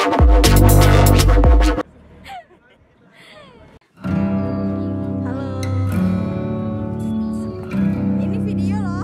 Ini video loh.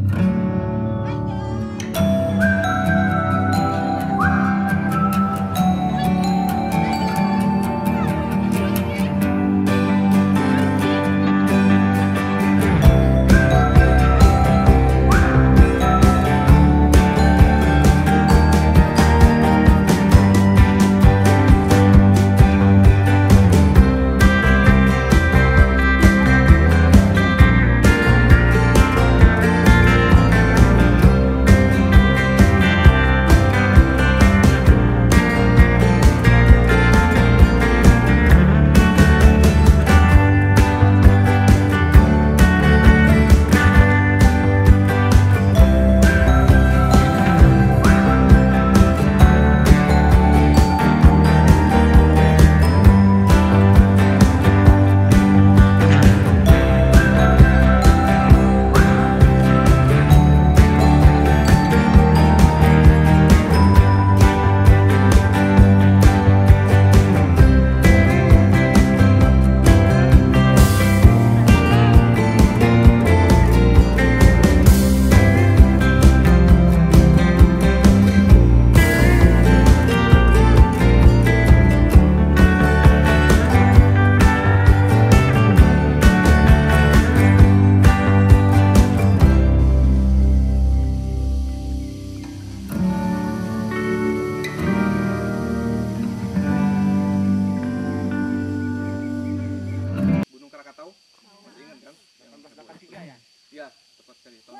Gunung Krakatau, masih ingat kan? Yang 1883 ya? Iya, tepat sekali, tahun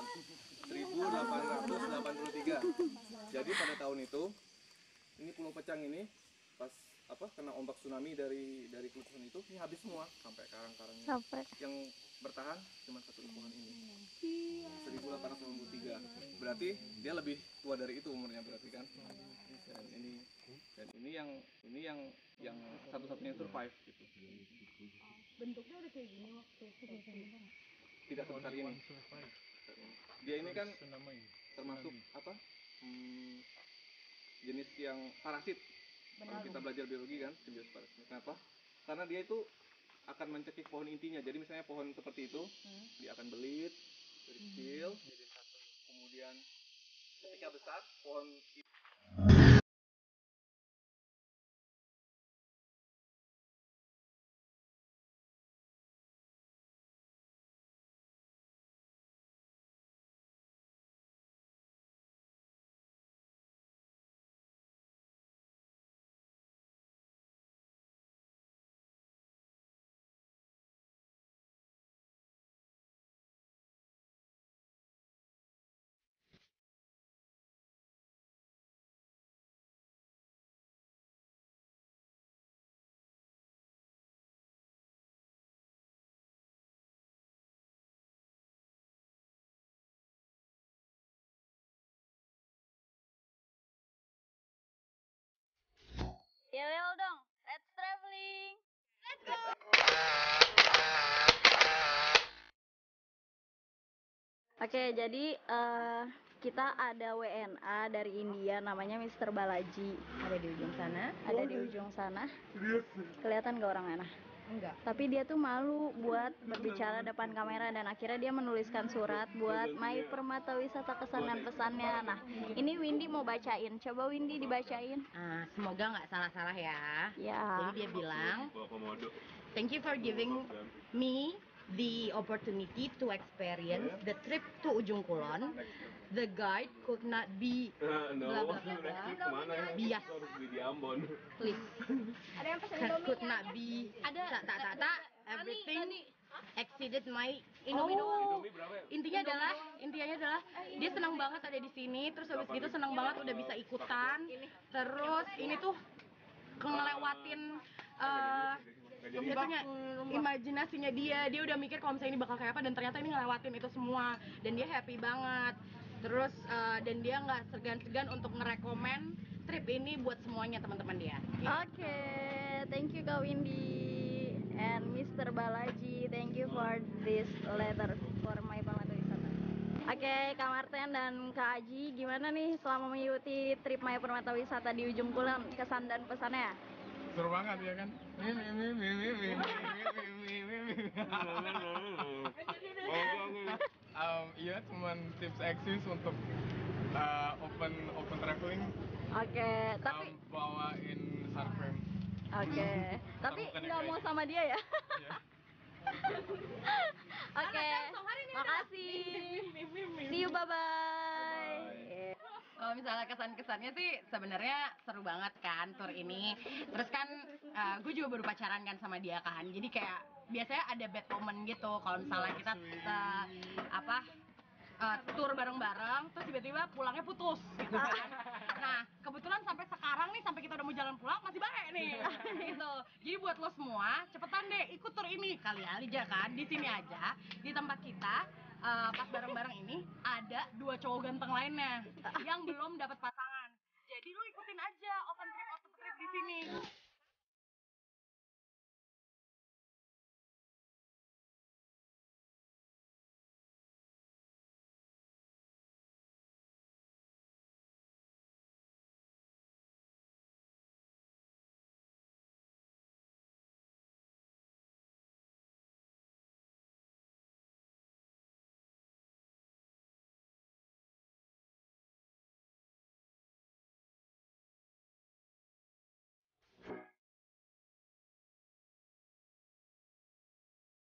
1883. Jadi pada tahun itu, ini Pulau Pecang ini pas kena ombak tsunami dari kelukuhan itu, ini habis semua sampai karang-karangnya. Sampai. Yang bertahan cuma satu lingkungan ini. 1883. Berarti dia lebih tua dari itu umurnya berarti kan? Dan ini yang satu-satunya survive gitu. Bentuknya udah kayak gini waktu itu. Tidak sebesar ini. Dia ini kan termasuk jenis yang parasit. Kalau kita belajar biologi kan, jenis parasit. Kenapa? Karena dia itu akan mencekik pohon intinya. Jadi misalnya pohon seperti itu, dia akan belit dari kecil, jadi satu. Kemudian ketika besar, pohon Yel dong, let's traveling. Let's go. Oke, jadi kita ada WNA dari India, namanya Mr. Balaji. Ada di ujung sana. Ada di ujung sana. Kelihatan gak orangnya? Nah? Enggak. Tapi dia tuh malu buat berbicara depan kamera dan akhirnya dia menuliskan surat buat My Permata Wisata kesan dan pesannya. Nah, ini Windy mau bacain. Coba Windy dibacain. Semoga nggak salah-salah ya. Ya. Jadi dia bilang, thank you for giving me the opportunity to experience the trip to Ujung Kulon. The guide could not be blah blah blah. Bias. Please. Ada yang pesen Indomie? Could not be. Ada. Everything exceeded my intinya adalah dia senang banget ada di sini, terus habis gitu senang banget udah bisa ikutan, terus ini tuh ngelewatin jatuhnya imajinasinya dia udah mikir kalau misalnya ini bakal kayak apa, dan ternyata ini ngelewatin itu semua dan dia happy banget. Terus dan dia nggak segan-segan untuk ngerekomen trip ini buat semuanya teman-teman dia. Oke, thank you Kak Windy and Mr. Balaji, thank you for this letter for My Permata Wisata. Oke, Kak Marten dan Kak Aji, gimana nih selama mengikuti trip Maya Permata Wisata di Ujung Kulon, kesan dan pesannya? Seru banget ya kan? Iya, cuman tips eksis untuk open traveling. Oke, tapi Bawain surfing. oke, tapi nggak mau sama dia ya? Iya. Oke, makasih. See you, bye-bye. Kalau misalnya kesan-kesannya sih sebenarnya seru banget kan tour ini. Terus kan gue juga baru pacaran kan sama dia kan. Jadi kayak biasanya ada bad moment gitu kalau misalnya kita tour bareng-bareng terus tiba-tiba pulangnya putus gitu kan. Nah, kebetulan sampai sekarang nih sampai kita udah mau jalan pulang masih baik nih. Gitu. Jadi buat lo semua, cepetan deh ikut tour ini kali aja kan. Di sini aja di tempat kita pas bareng-bareng ini ada 2 cowok ganteng lainnya yang belum dapat pasangan. Jadi lu ikutin aja open trip di sini.